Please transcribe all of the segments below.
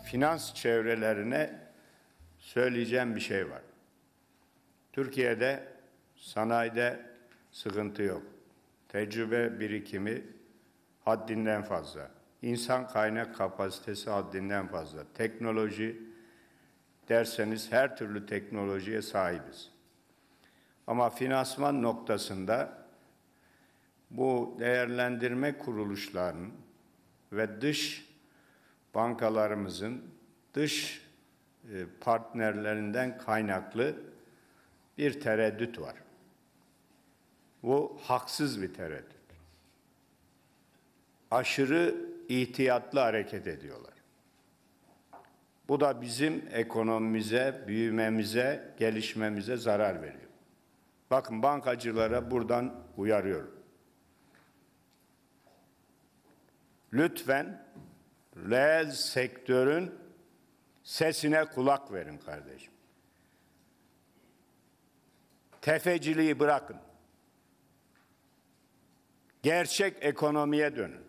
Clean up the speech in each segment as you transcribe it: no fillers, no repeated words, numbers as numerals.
finans çevrelerine söyleyeceğim bir şey var. Türkiye'de sanayide sıkıntı yok. Tecrübe birikimi haddinden fazla. İnsan kaynak kapasitesi haddinden fazla. Teknoloji derseniz her türlü teknolojiye sahibiz. Ama finansman noktasında bu değerlendirme kuruluşlarının ve dış bankalarımızın dış partnerlerinden kaynaklı bir tereddüt var. Bu haksız bir tereddüt. Aşırı ihtiyatlı hareket ediyorlar. Bu da bizim ekonomimize, büyümemize, gelişmemize zarar veriyor. Bakın bankacılara buradan uyarıyorum. Lütfen reel sektörün sesine kulak verin kardeşim. Tefeciliği bırakın. Gerçek ekonomiye dönün.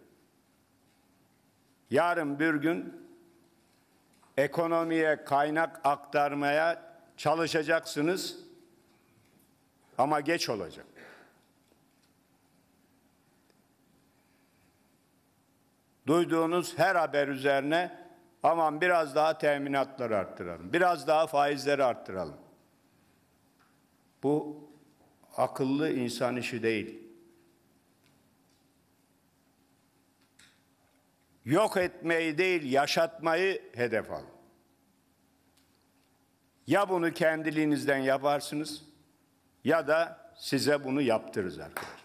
Yarın bir gün ekonomiye kaynak aktarmaya çalışacaksınız ama geç olacak. Duyduğunuz her haber üzerine aman biraz daha teminatları arttıralım, biraz daha faizleri arttıralım. Bu akıllı insan işi değil. Yok etmeyi değil, yaşatmayı hedef alın. Ya bunu kendiliğinizden yaparsınız ya da size bunu yaptırırız arkadaşlar.